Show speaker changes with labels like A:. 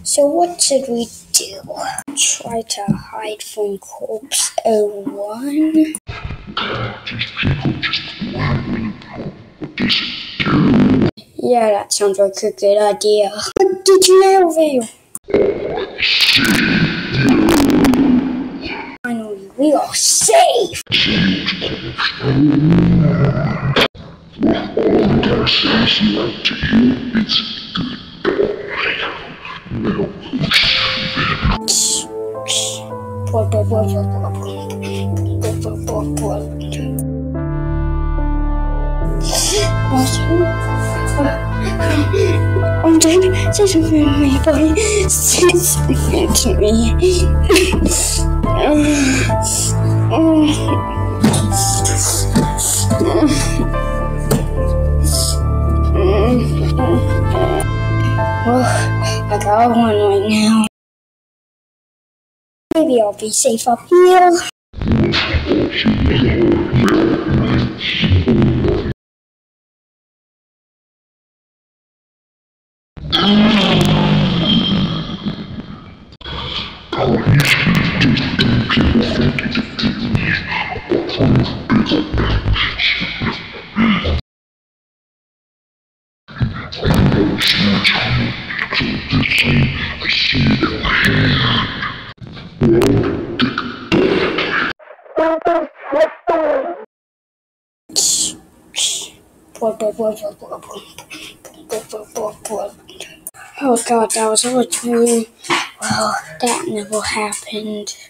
A: So what should we do? Try to hide from Corpse 01?
B: These people just randomly disappear.
A: Yeah, that sounds like a good idea. What did you reveal? Finally, we are safe!
B: All I gotta say is like to you, it's goodbye. No.
A: Don't say something to me, buddy. Say something to me. Well, I got one right now. Maybe I'll be safe up here. Oh God, that was a dream. Well, that never happened.